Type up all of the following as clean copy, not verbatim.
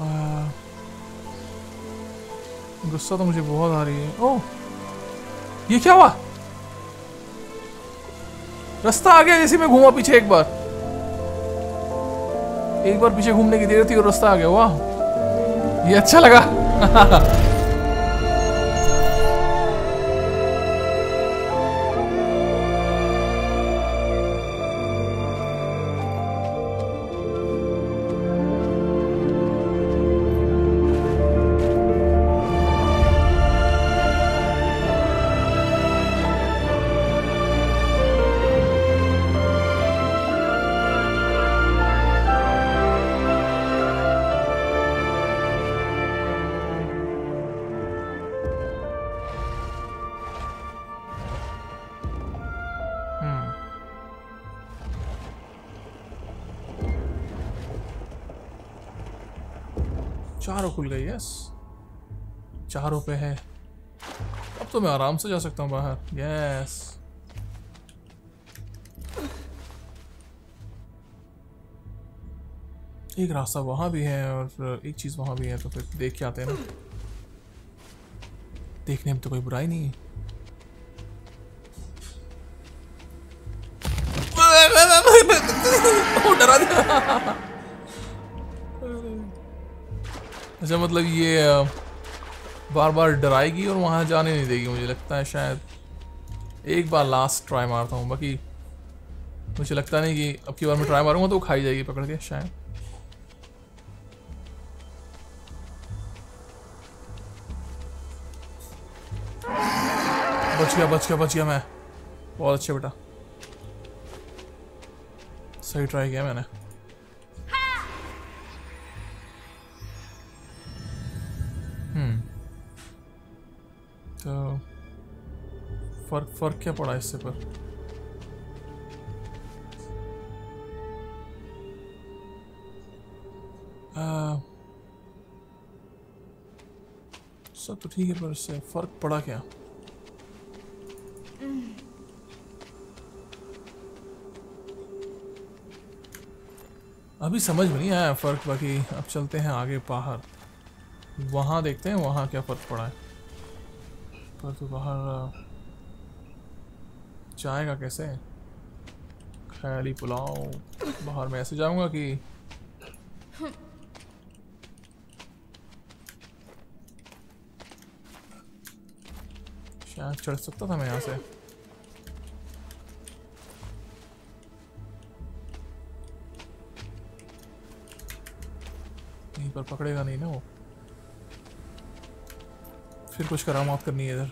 गुस्सा तो मुझे बहुत आ रही है। ओह, ये क्या हुआ? रास्ता आ गया जैसे मैं घूमा पीछे एक बार पीछे घूमने की देर थी और रास्ता आ गया। वाह, ये अच्छा लगा। चारों खुल गई। यस, चारों पे है। अब तो मैं आराम से जा सकता हूँ बाहर। यस, एक रास्ता वहां भी है और एक चीज वहां भी है, तो फिर देख के आते हैं ना। देखने में तो कोई बुराई नहीं है। डरा दिया। अच्छा, मतलब ये बार बार डराएगी और वहां जाने नहीं देगी। मुझे लगता है शायद एक बार लास्ट ट्राई मारता हूँ, बाकी मुझे लगता नहीं कि अब की बार मैं ट्राई मारूंगा तो वो खाई जाएगी पकड़ के शायद। बच गया मैं। बहुत अच्छे बेटा, सही ट्राई किया मैंने। तो फर्क क्या पड़ा इससे पर? सब तो ठीक है, पर इससे फर्क पड़ा क्या? अभी समझ में नहीं आया फर्क, बाकी अब चलते हैं आगे बाहर, वहां देखते हैं वहां क्या फर्क पड़ा है। पर तो बाहर जाएगा कैसे? ख्याली पुलाव। बाहर मैं ऐसे जाऊंगा कि शायद चढ़ सकता था मैं यहाँ से। यहीं पर पकड़ेगा नहीं ना वो। फिर कुछ करामात करनी है इधर।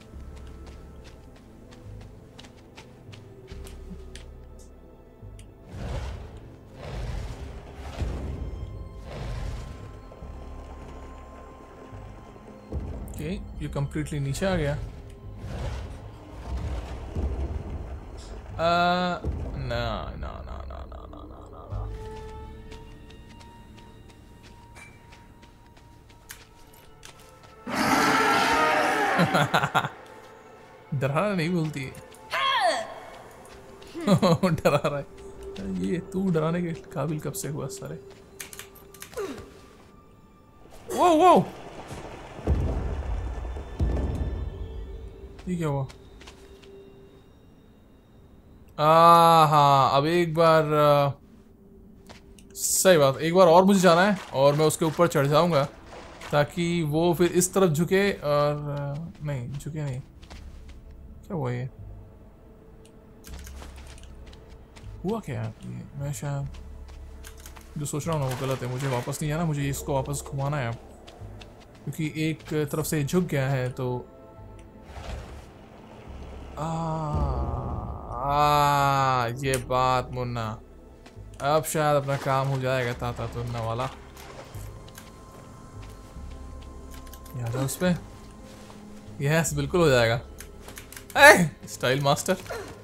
ओके, ये कंप्लीटली नीचे आ गया। ना ना ना ना ना ना ना ना ना। डराना नहीं बोलती है। डरा रहा है ये। तू डराने के काबिल कब से हुआ सारे? वो ये क्या हुआ? हाँ, अब एक बार सही बात, एक बार और मुझे जाना है और मैं उसके ऊपर चढ़ जाऊंगा ताकि वो फिर इस तरफ झुके। और नहीं झुके नहीं, क्या हुआ? ये हुआ क्या? ये मैं शायद जो सोच रहा हूँ ना वो गलत है। मुझे वापस नहीं जाना, मुझे इसको वापस घुमाना है अब, क्योंकि एक तरफ से झुक गया है। तो ये बात मुन्ना, अब शायद अपना काम हो जाएगा ताता तुन्ना वाला। याद है उस पे? यस, बिल्कुल हो जाएगा। Style master.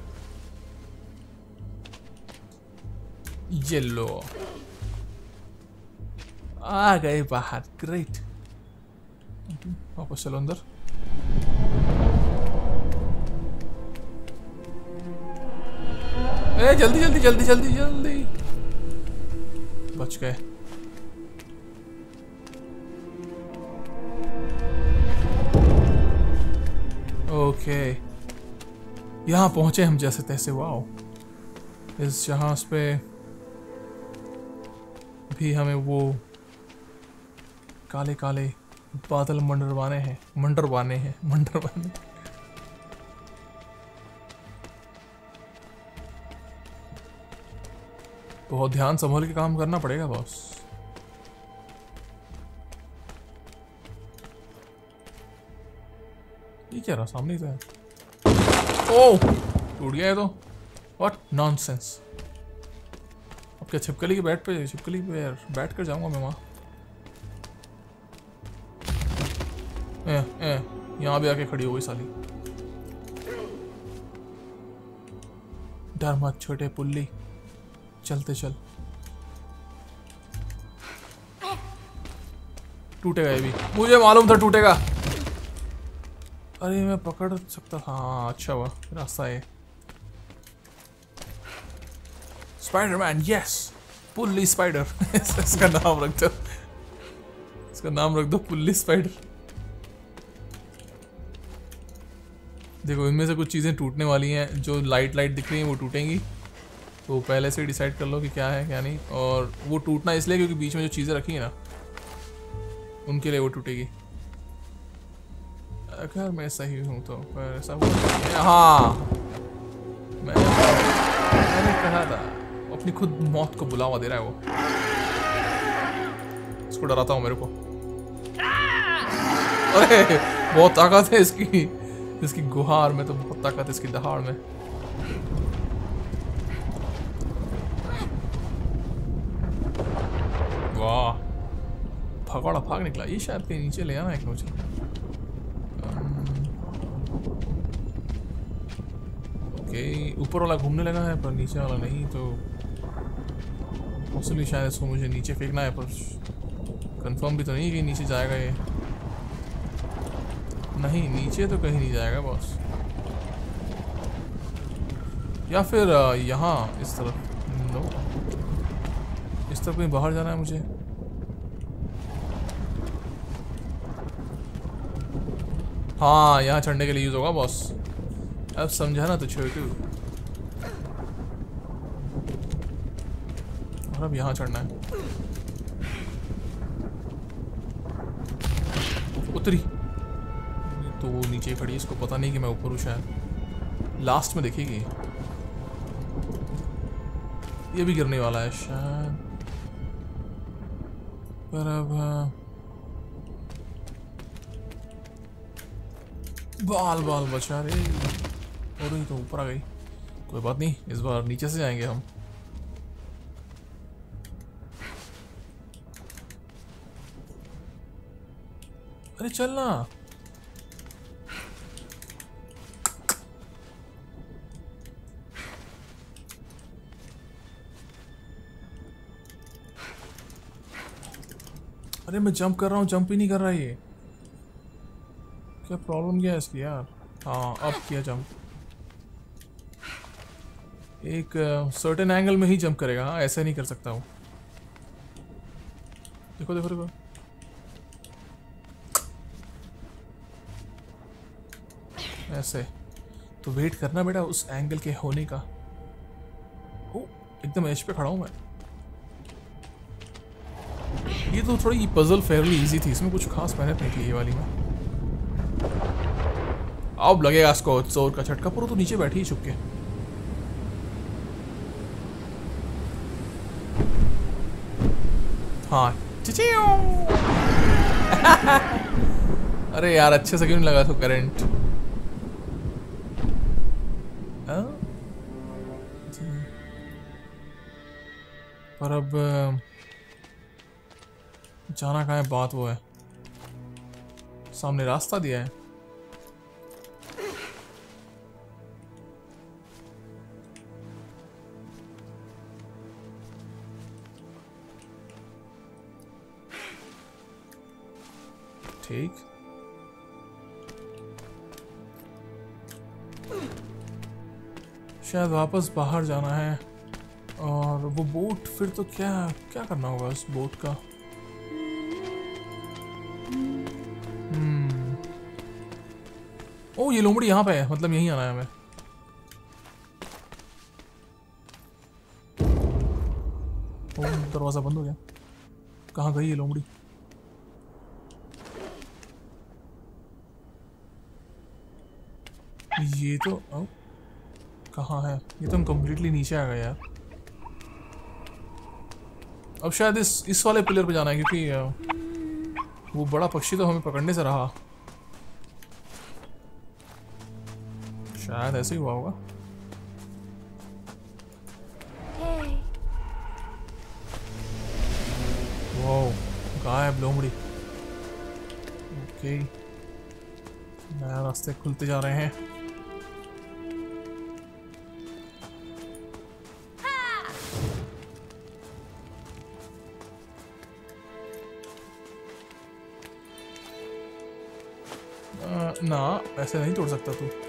ये लो, आ गए बाहर। ग्रेट, वापस चलो अंदर। जल्दी जल्दी जल्दी जल्दी जल्दी। बच गए। ओके, यहाँ पहुंचे हम जैसे तैसे। वाओ, इस जहाज पे भी हमें वो काले काले बादल मंडरवाने हैं। बहुत ध्यान संभाल के काम करना पड़ेगा बॉस। ये क्या रहा सामने से? ओह, टूट गया है तो। What nonsense. अब क्या छिपकली के बैठ कर जाऊंगा मैं वहां? यहाँ भी आके खड़ी हो गई साली। डर मत छोटे पुल्ली, चलते चल। टूटेगा ये भी, मुझे मालूम था टूटेगा। अरे मैं पकड़ सकता था। हाँ अच्छा हुआ रास्ता है। स्पाइडरमैन, यस, पुल्ली स्पाइडर। इसका नाम रख दो, पुल्ली स्पाइडर। देखो इनमें से कुछ चीज़ें टूटने वाली हैं, जो लाइट दिख रही हैं वो टूटेंगी, तो पहले से डिसाइड कर लो कि क्या है क्या नहीं। और वो टूटना इसलिए क्योंकि बीच में जो चीज़ें रखी हैं ना, उनके लिए वो टूटेगी। अगर मैं सही हूँ तो, पर ऐसा हुआ। हाँ, मैंने कहा था, अपनी खुद मौत को बुलावा दे रहा है वो। इसको डराता हूँ मेरे को। अरे बहुत ताकत है इसकी गुहार में, तो बहुत ताकत है इसकी दहाड़ में। वाह, भगौड़ा भाग निकला। ये शायद कहीं नीचे ले आना है क्या मुझे? ओके, ऊपर वाला घूमने लगा है पर नीचे वाला नहीं, तो पॉसिबली शायद इसको मुझे नीचे फेंकना है, पर कंफर्म भी तो नहीं कि नीचे जाएगा ये। नहीं, नीचे तो कहीं नहीं जाएगा बॉस। या फिर यहाँ इस तरफ। नो, इस तरफ कहीं बाहर जाना है मुझे। हाँ, यहाँ चढ़ने के लिए यूज होगा बॉस। अब समझा ना तो छोटू। और अब यहाँ चढ़ना है। उतरी तो वो नीचे खड़ी है, इसको पता नहीं कि मैं ऊपर हूँ। शायद लास्ट में देखेगी। ये भी गिरने वाला है शायद, पर अब बाल बचा रे। और ही तो ऊपर आ गई। कोई बात नहीं, इस बार नीचे से जाएंगे हम। अरे चलना। अरे मैं जंप कर रहा हूँ, जंप ही नहीं कर रहा ये। क्या प्रॉब्लम क्या है इसकी यार? हाँ, अब किया जंप। एक सर्टेन एंगल में ही जंप करेगा। हाँ, ऐसे नहीं कर सकता हूँ। देखो देखो देखो, ऐसे तो वेट करना बेटा उस एंगल के होने का। ओ, एकदम एज पे खड़ा हूँ मैं। ये तो थोड़ी पजल फेयरली इजी थी, इसमें कुछ खास मेहनत नहीं थी ये वाली में। अब लगेगा इसको जोर का झटका। पूरा तो नीचे बैठी ही छुप के। हाँ, अरे यार अच्छे से क्यों नहीं लगा तो करंट। पर अब जाना कहाँ है, बात वो है। सामने रास्ता दिया है। ठीक, शायद वापस बाहर जाना है। और वो बोट, फिर तो क्या क्या करना होगा उस बोट का? ओ ये लोमड़ी यहाँ पे है, मतलब यहीं आना है हमें। ओ दरवाजा बंद हो गया। कहाँ गई ये लोमड़ी? ये तो कहाँ है? ये तो हम कंप्लीटली नीचे आ गए यार। अब शायद इस वाले पिलर पे जाना है, क्योंकि वो बड़ा पक्षी तो हमें पकड़ने से रहा। शायद ऐसे ही हुआ होगा। वाओ, गायब लोमड़ी। ओके, नया रास्ते खुलते जा रहे हैं। ना ऐसे नहीं तोड़ सकता तू।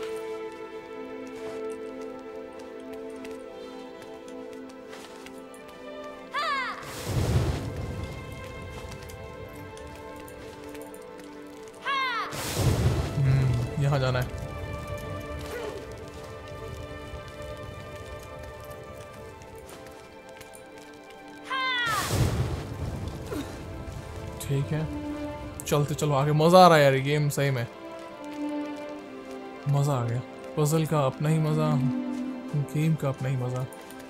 यहाँ जाना है। ठीक है, चलते चलो आगे। मजा आ रहा है यार, ये गेम सही में मजा आ गया। पजल का अपना ही मजा, गेम का अपना ही मजा।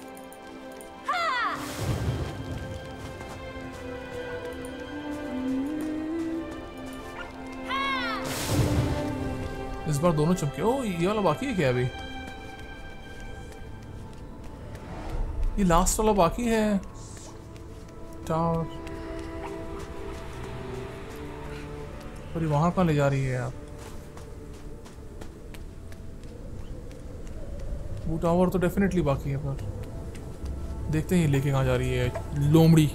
इस बार दोनों चमके। ओ ये वाला बाकी है क्या? अभी ये लास्ट वाला बाकी है। टावर पर वहां कहाँ ले जा रही है यार? वो टावर तो डेफिनेटली बाकी है, पर देखते हैं ये लेके कहाँ जा रही है लोमड़ी।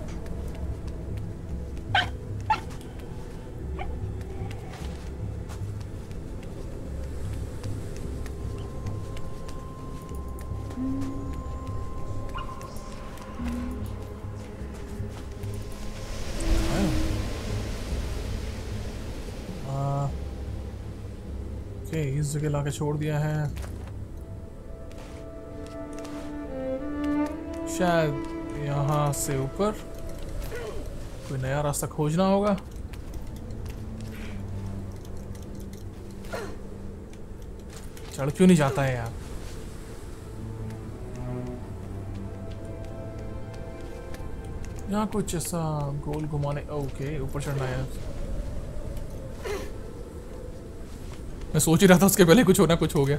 इस जगह लाके छोड़ दिया है। शायद यहाँ से ऊपर कोई नया रास्ता खोजना होगा। चढ़ क्यों नहीं जाता है यार? यहाँ कुछ ऐसा गोल घुमाने। ओके, ऊपर चढ़ना है। मैं सोच ही रहा था उसके पहले कुछ होना, कुछ हो गया।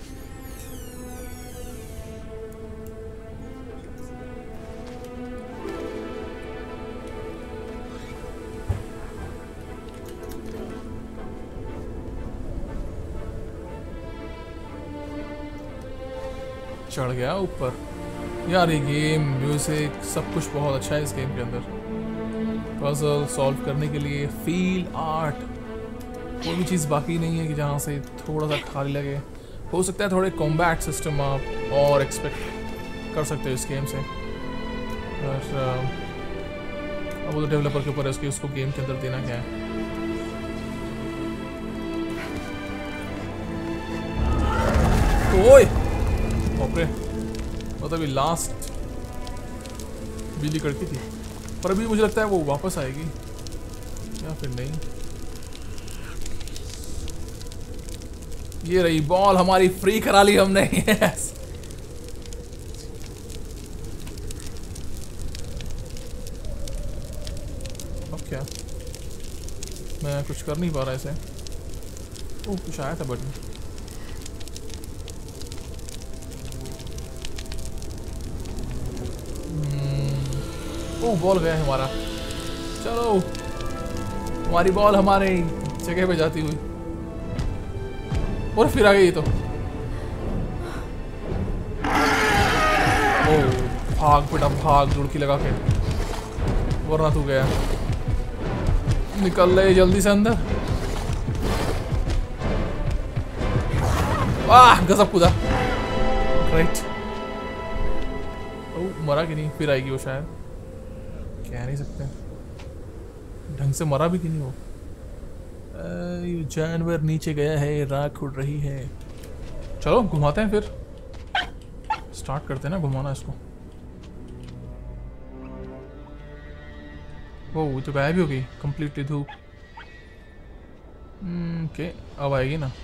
चढ़ गया ऊपर। यार ये गेम, म्यूजिक, सब कुछ बहुत अच्छा है इस गेम के अंदर। पजल सॉल्व करने के लिए, फील, आर्ट, कोई भी चीज़ बाकी नहीं है कि जहाँ से थोड़ा सा खाली लगे। हो सकता है थोड़े कॉम्बैट सिस्टम आप और एक्सपेक्ट कर सकते हो इस गेम से, पर अब वो तो डेवलपर के ऊपर है उसकी, उसको गेम के अंदर देना क्या है। ओए बाप रे, वो तो अभी लास्ट बिजली कड़की थी, पर अभी मुझे लगता है वो वापस आएगी या फिर नहीं। ये रही बॉल हमारी, फ्री करा ली हमने। यस। अब क्या? मैं कुछ कर नहीं पा रहा ऐसे। ओह कुछ आया था बटन। ओह बॉल गया है हमारा। चलो, हमारी बॉल हमारे जगह पे जाती हुई, और फिर आ गई तो। ओ भाग बेटा भाग, दुड़की लगा के, वरना तू गया। निकल ले जल्दी से अंदर। वाह गजब कूदा। राइट। ओ मरा कि नहीं? फिर आएगी वो शायद, कह नहीं सकते। ढंग से मरा भी कि नहीं वो। ये जानवर नीचे गया है, राख उड़ रही है। चलो घुमाते हैं फिर, स्टार्ट करते हैं ना घुमाना इसको। वो तो गायब ही हो गई कंप्लीटली धूप। ओके अब आएगी ना।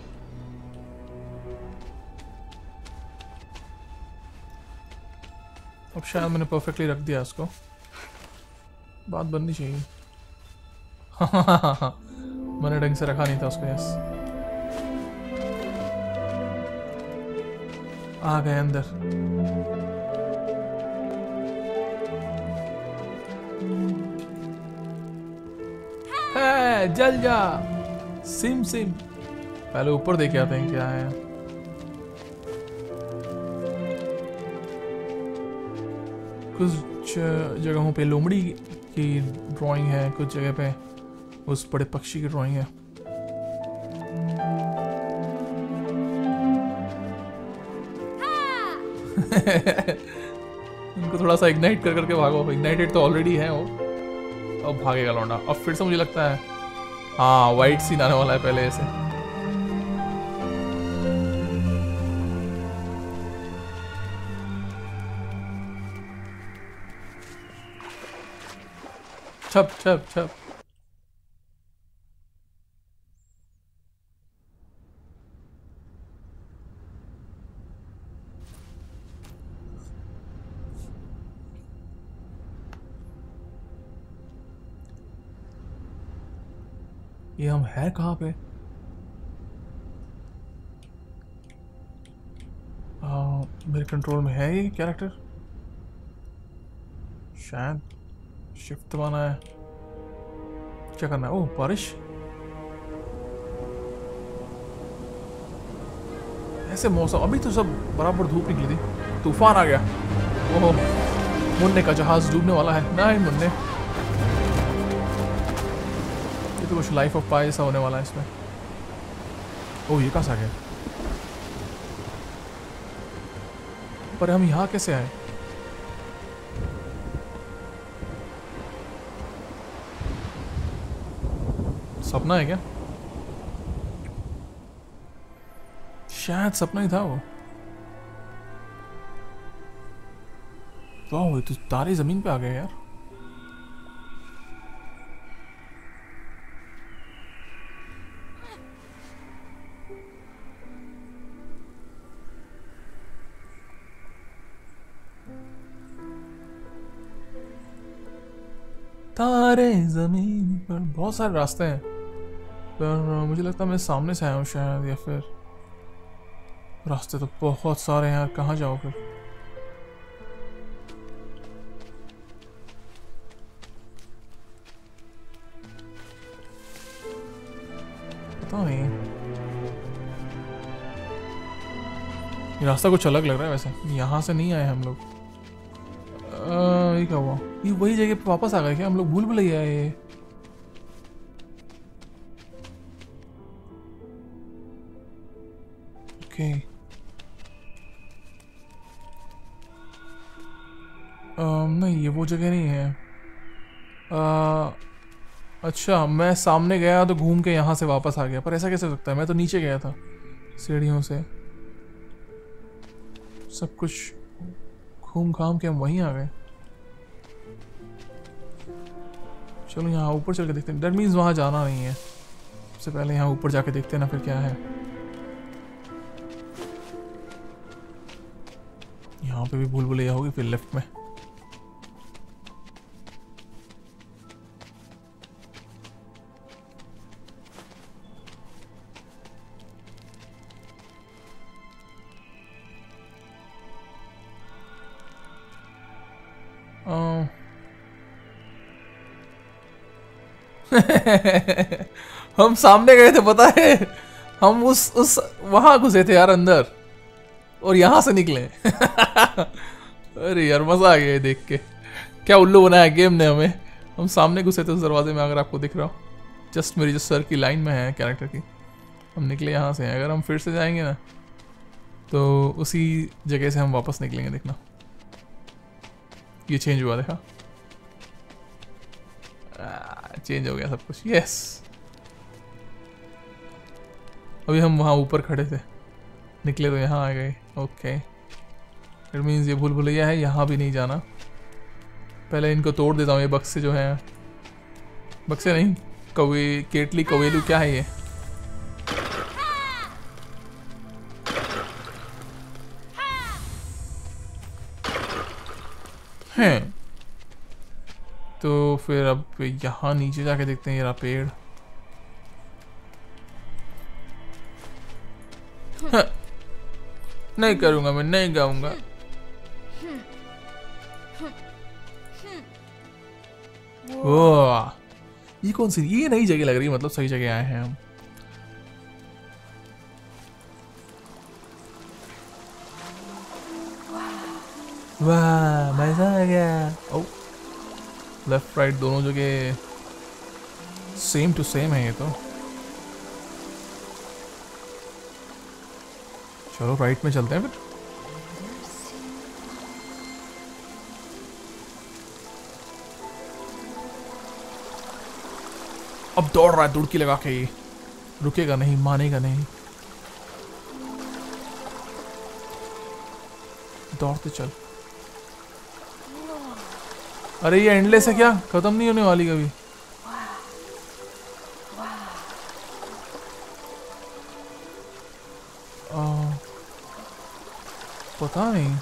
अब शायद मैंने परफेक्टली रख दिया इसको, बात बननी चाहिए। मैंने ढंग से रखा नहीं था उसको। यस आ गए अंदर। है जल जा सिम सिम। पहले ऊपर देखे आते हैं क्या है। कुछ जगहों पे लोमड़ी की ड्राइंग है, कुछ जगह पे उस बड़े पक्षी की ड्राइंग है। उनको थोड़ा सा इग्नाइट कर करके भागो। इग्नाइटेड तो ऑलरेडी है वो, अब भागेगा लौंडा। अब फिर से मुझे लगता है हाँ वाइट सीन आने वाला है पहले ऐसे। छप छप छप। ये हम है कहाँ पे? मेरे कंट्रोल में है ये कैरेक्टर शायद। शिफ्ट दबाना है। क्या करना है? ओह बारिश। ऐसे मौसम, अभी तो सब बराबर धूप निकली थी, तूफान आ गया। ओहो मुन्ने का जहाज डूबने वाला है। नहीं मुन्ने, ये तो कुछ लाइफ ऑफ पाई ऐसा होने वाला है इसमें। ओह ये कहाँ से आ गया? पर हम यहाँ कैसे आए? सपना है क्या? शायद सपना ही था वो। वाह तो तारे जमीन पे आ गए यार। तारे जमीन पर। बहुत सारे रास्ते हैं, पर मुझे लगता है मैं सामने से आया हूँ शायद, या फिर रास्ते तो बहुत सारे हैं यार, कहाँ जाओ फिर? पता नहीं, ये रास्ता कुछ अलग लग रहा है वैसे। यहाँ से नहीं आए हम लोग। ये क्या हुआ? ये वही जगह पे वापस आ गए क्या हम लोग? भूल भुलैया ये। ओके नहीं ये वो जगह नहीं है। अच्छा मैं सामने गया तो घूम के यहाँ से वापस आ गया, पर ऐसा कैसे हो सकता है? मैं तो नीचे गया था सीढ़ियों से। सब कुछ घूम घाम के हम वहीं आ गए। चलो यहाँ ऊपर चल के देखते हैं। दैट मीन्स वहाँ जाना नहीं है। सबसे पहले यहाँ ऊपर जाके देखते हैं ना फिर क्या है। यहाँ पे भी भूल भुलैया होगी फिर लेफ्ट में। हम सामने गए थे पता है, हम उस वहां घुसे थे यार अंदर, और यहां से निकले। अरे यार मजा आ गया ये देख के, क्या उल्लू बनाया गेम ने हमें। हम सामने घुसे थे उस दरवाजे में, अगर आपको दिख रहा हो। जस्ट मेरी जो सर की लाइन में है कैरेक्टर की, हम निकले यहाँ से। अगर हम फिर से जाएंगे ना तो उसी जगह से हम वापस निकलेंगे। देखना ये चेंज हुआ, देखा? चेंज हो गया सब कुछ। यस अभी हम वहाँ ऊपर खड़े थे, निकले तो यहाँ आ गए। ओके, इट मीन्स ये भूल भुलैया है, यहाँ भी नहीं जाना। पहले इनको तोड़ देता हूँ, ये बक्से जो हैं, बक्से नहीं, कौवे, केटली, कवेलू, क्या है ये? हैं, तो फिर अब यहाँ नीचे जाके देखते हैं। ये रहा पेड़। हाँ, नहीं करूँगा, मैं नहीं गाऊंगा। वाह, ये कौन सी, ये नई जगह लग रही है, मतलब सही जगह आए हैं हम। वाह, मजा आ गया। ओ, लेफ्ट राइट दोनों जगह सेम टू सेम है ये तो। चलो राइट में चलते हैं फिर। अब दौड़ रहा है दुड़की लगा के, ये रुकेगा नहीं, मानेगा नहीं। दौड़ते चल। अरे ये एंडलेस है क्या, खत्म नहीं होने वाली कभी। पता नहीं।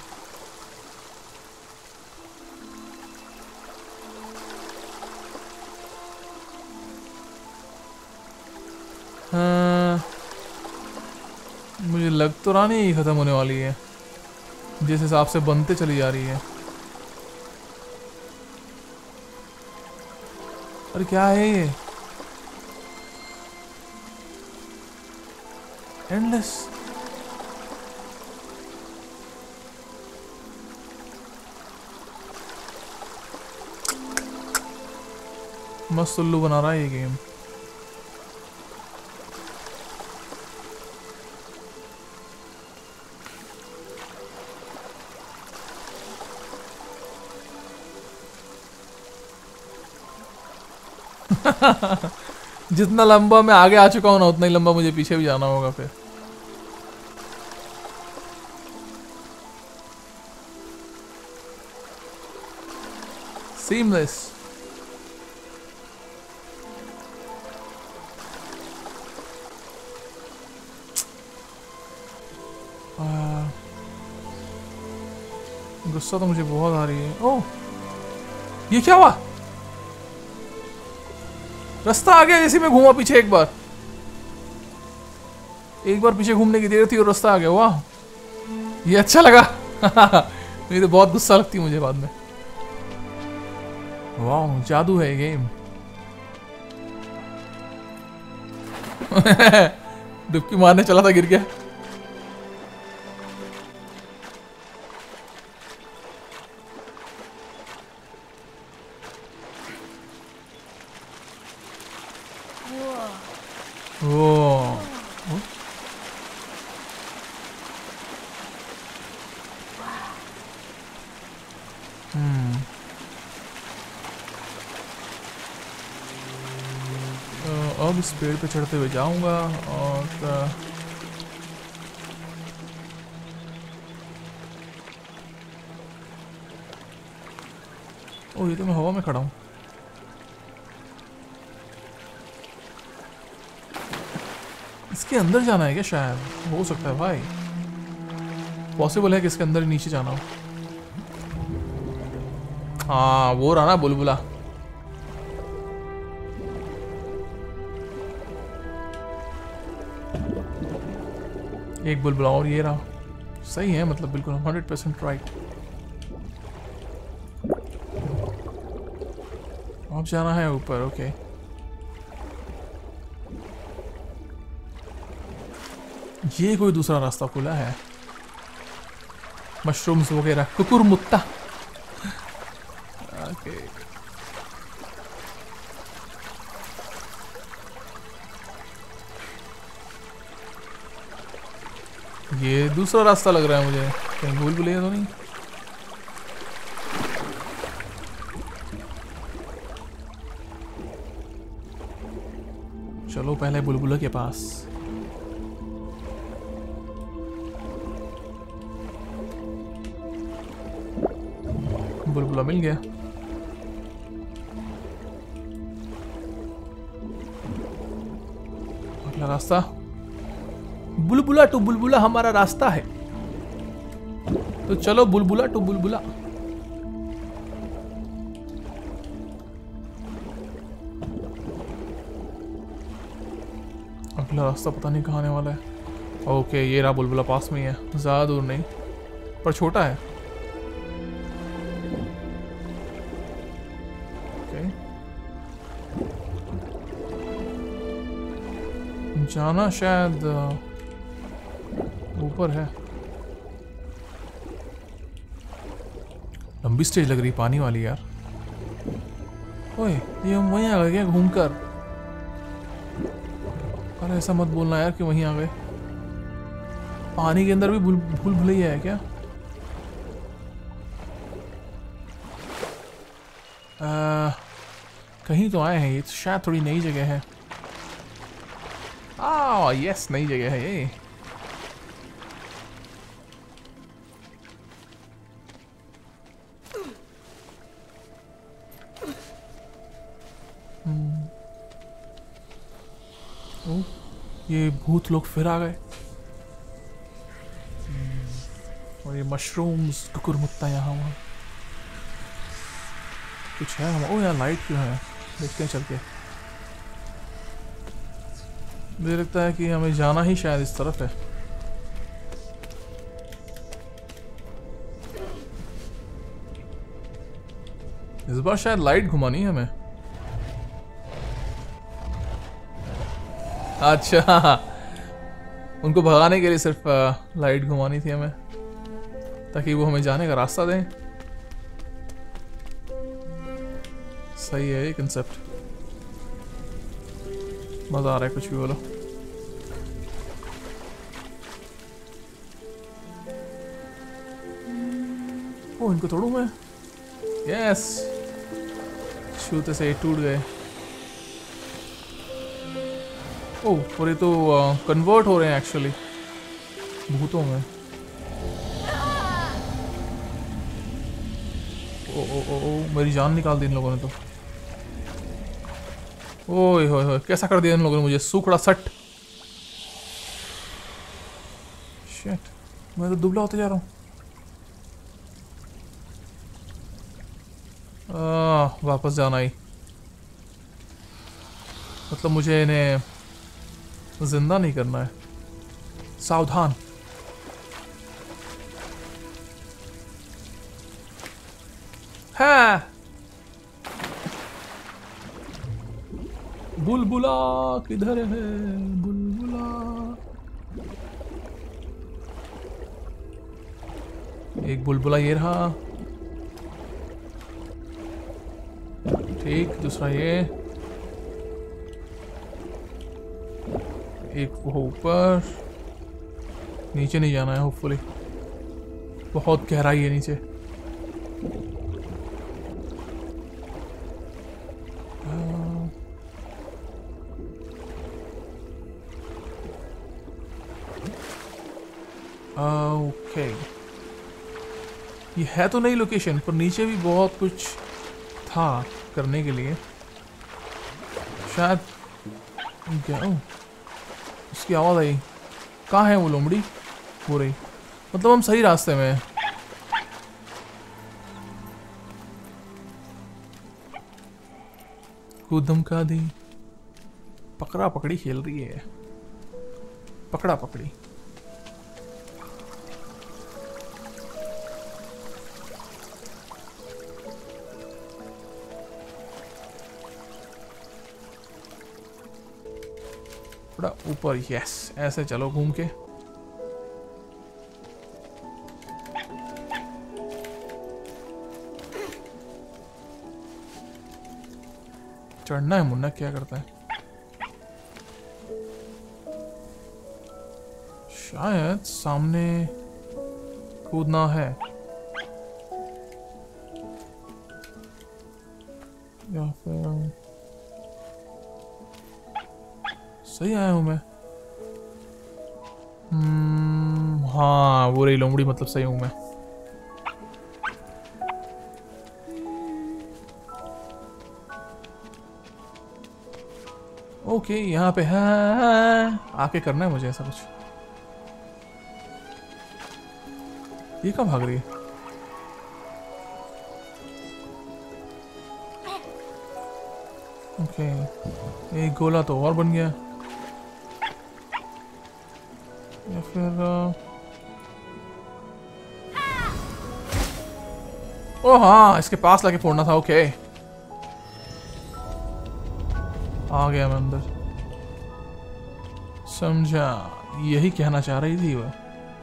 मुझे लग तो रहा नहीं खत्म होने वाली है, जिस हिसाब से बनते चली जा रही है। अरे क्या है ये, एंडलेस। मस्त उल्लू बना रहा है ये गेम। जितना लंबा मैं आगे आ चुका हूं ना, उतना ही लंबा मुझे पीछे भी जाना होगा फिर। सीमलेस। गुस्सा तो मुझे बहुत आ रही है। ओह, ये क्या हुआ? रास्ता आ गया जैसे मैं घूमा पीछे एक बार पीछे घूमने की देर थी और रास्ता आ गया। वाह, ये अच्छा लगा। नहीं तो बहुत गुस्सा लगती है मुझे बाद में। वाह, जादू है ये गेम। डुबकी मारने चला था, गिर गया। अब इस पेड़ पे चढ़ते हुए जाऊंगा और ओ, ये तो मैं हवा में खड़ा हूँ। इसके अंदर जाना है क्या? शायद हो सकता है भाई, पॉसिबल है कि इसके अंदर ही नीचे जाना हो। हाँ, वो रहा ना बुलबुला। एक बुलबुला और ये रहा। सही है, मतलब बिल्कुल 100% राइट। अब जाना है ऊपर। ओके, ये कोई दूसरा रास्ता खुला है। मशरूम्स वगैरह, कुकुर मुत्ता। ओके, ये दूसरा रास्ता लग रहा है मुझे, कहीं भूल भुलैया तो नहीं। चलो पहले बुलबुला के पास। बुलबुला मिल गया। अगला रास्ता, बुलबुला टू बुलबुला हमारा रास्ता है, तो चलो बुलबुला टू बुलबुला। अगला रास्ता पता नहीं कहाँ आने वाला है। ओके, ये रहा बुलबुला, पास में ही है, ज़्यादा दूर नहीं, पर छोटा है। ओके, जाना शायद ऊपर है। लंबी स्टेज लग रही, पानी वाली यार। ओए, ये हम वहीं आ गए क्या घूमकर? अरे ऐसा मत बोलना यार कि वहीं आ गए। पानी के अंदर भी भूल भुलैया है क्या? कहीं तो आए हैं, ये तो शायद थोड़ी नई जगह है। यस, नई जगह है ये। ये भूत लोग फिर आ गए। और ये मशरूम्स कुकुरमुत्ता यहाँ वहाँ कुछ है। हम ओ यार, लाइट क्यों है? देखते हैं चल के। मुझे लगता है कि हमें जाना ही शायद इस तरफ है। इस बार शायद लाइट घुमानी है हमें। अच्छा, उनको भगाने के लिए सिर्फ लाइट घुमानी थी हमें, ताकि वो हमें जाने का रास्ता दें। सही है ये कंसेप्ट, मजा आ रहा है, कुछ भी बोलो। ओ, इनको तोड़ूं मैं? यस, छूते से टूट गए। ओह, और ये तो कन्वर्ट हो रहे हैं एक्चुअली भूतों में। ओ, मेरी जान निकाल दी इन लोगों ने तो। ओए होए होए, कैसा कर दिया इन लोगों ने मुझे, सूखड़ा सट। शिट, मैं तो दुबला होते जा रहा हूँ। वापस जाना ही, मतलब मुझे इन्हें जिंदा नहीं करना है। सावधान। है बुलबुला, किधर है बुलबुला? एक बुलबुला ये रहा, ठीक, दूसरा ये, एक वो ऊपर। नीचे नहीं जाना है होपफुली, बहुत गहराई है नीचे। ओके, ये है तो नई लोकेशन, पर नीचे भी बहुत कुछ था करने के लिए शायद। क्या उसकी आवाज़ आई? कहाँ है वो लोमड़ी? हो रही, मतलब हम सही रास्ते में हैं। कूदम का दी, पकड़ा पकड़ी खेल रही है, पकड़ा पकड़ी। थोड़ा ऊपर, यस, ऐसे चलो घूम के। चढ़ना है मुन्ना, क्या करता है? शायद सामने कूदना है, या फिर सही आया हूँ मैं? हाँ, वो रही लोमड़ी, मतलब सही हूँ मैं। ओके यहाँ पे है, आके करना है मुझे ऐसा कुछ। ये कहाँ भाग रही है? ओके एक गोला तो और बन गया, या फिर ओ हाँ इसके पास लाके फोड़ना था। ओके आ गया मैं अंदर, समझा, यही कहना चाह रही थी वो।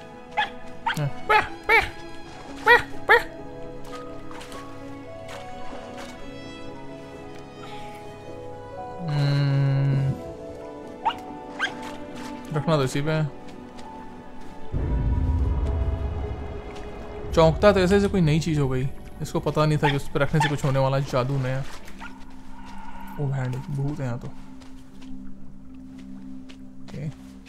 रखना तो इसी पे है। चौंकता तो ऐसे कोई नई चीज हो गई, इसको पता नहीं था कि उस पर रखने से कुछ होने वाला है, जादू नया। ओ भैंड भूत है यहाँ तो। ओके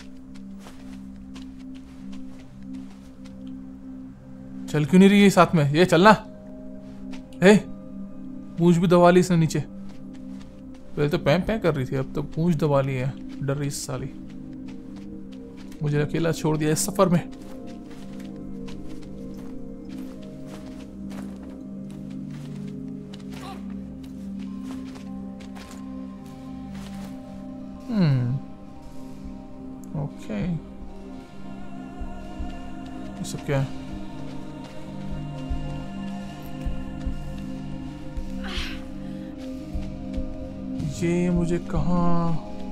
चल क्यों नहीं रही है साथ में? ये चलना। ए पूंछ भी दबा ली इसने नीचे। पहले तो पैं पैं कर रही थी, अब तो पूंछ दबा ली है। डर रही साली, मुझे अकेला छोड़ दिया इस सफर में। ओके ये सब क्या है? ये मुझे कहाँ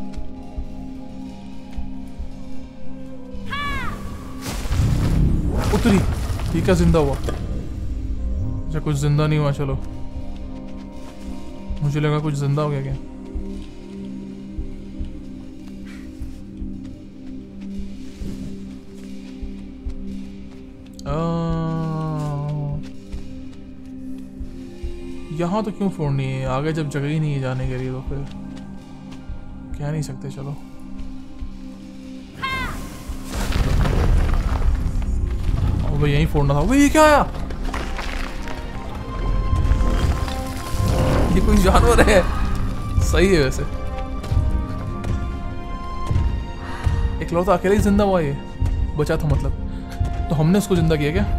उतरी? ये क्या जिंदा हुआ? अच्छा कुछ जिंदा नहीं हुआ, चलो मुझे लगा कुछ जिंदा हो गया क्या। यहाँ तो क्यों फोड़नी है? आगे जब जगह ही नहीं है जाने के लिए तो फिर कह नहीं सकते। चलो भाई यहीं फोड़ना था। भाई ये क्या आया? ये कोई जानवर है? सही है वैसे, इकलौता अकेले ही जिंदा हुआ, ये बचा था मतलब। तो हमने उसको जिंदा किया क्या?